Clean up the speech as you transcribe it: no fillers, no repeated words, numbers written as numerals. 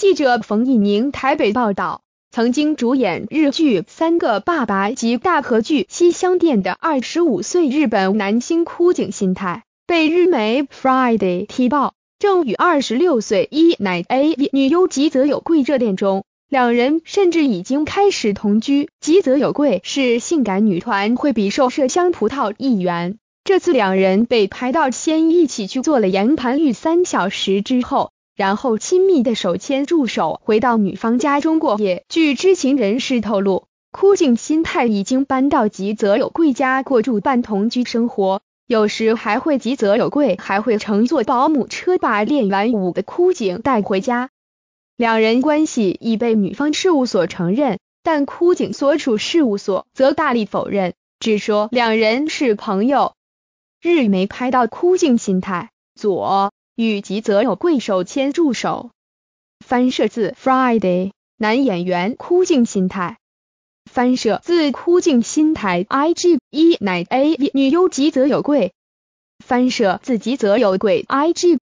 记者冯一宁台北报道，曾经主演日剧《三个爸爸》及大河剧《西厢店》的25岁日本男星枯井新太，被日媒 Friday 踢爆，正与26岁一奶 AV 女优吉泽有贵热恋中，两人甚至已经开始同居。吉泽有贵是性感女团惠比寿麝香葡萄一员，这次两人被拍到先一起去做了岩盘浴3小时之后，然后亲密的手牵住手回到女方家中过夜。据知情人士透露，枯井新太已经搬到吉泽有贵家过住半同居生活，有时吉泽有贵还会乘坐保姆车把练完舞的枯井带回家。两人关系已被女方事务所承认，但枯井所属事务所则大力否认，只说两人是朋友。日媒拍到枯井新太左与吉泽有贵手牵住手。翻摄自 Friday， 男演员枯井新太。翻摄自枯井新太 IG 一奶 AV 女优吉泽有贵。翻摄自吉泽有贵 IG